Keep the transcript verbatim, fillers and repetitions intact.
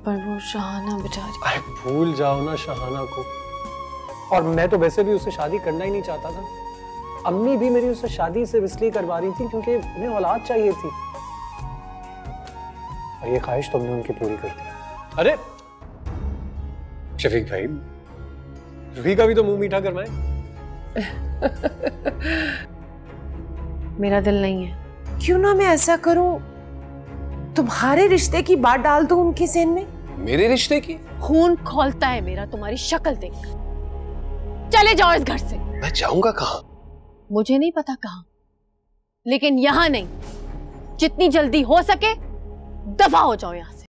पर वो शहाना बेचारी। अरे भूल जाओ ना शहाना को। और मैं तो वैसे भी उससे शादी करना ही नहीं चाहता था। अम्मी भी मेरी उससे शादी सिर्फ इसलिए करवा रही थी क्योंकि उन्हें औलाद चाहिए थी, और ये ख्वाहिश तुमने उनकी पूरी कर दी। अरे शफीक भाई, रूही का भी तो मुंह मीठा करवाएं। मेरा दिल नहीं है। क्यों ना मैं ऐसा करूं, तुम्हारे रिश्ते की बात डाल दूं उनके ज़हन में। मेरे रिश्ते की? खून खौलता है मेरा तुम्हारी शक्ल देखकर। चले जाओ इस घर से। मैं जाऊंगा कहाँ? मुझे नहीं पता कहाँ, लेकिन यहाँ नहीं। जितनी जल्दी हो सके दफा हो जाओ यहाँ से।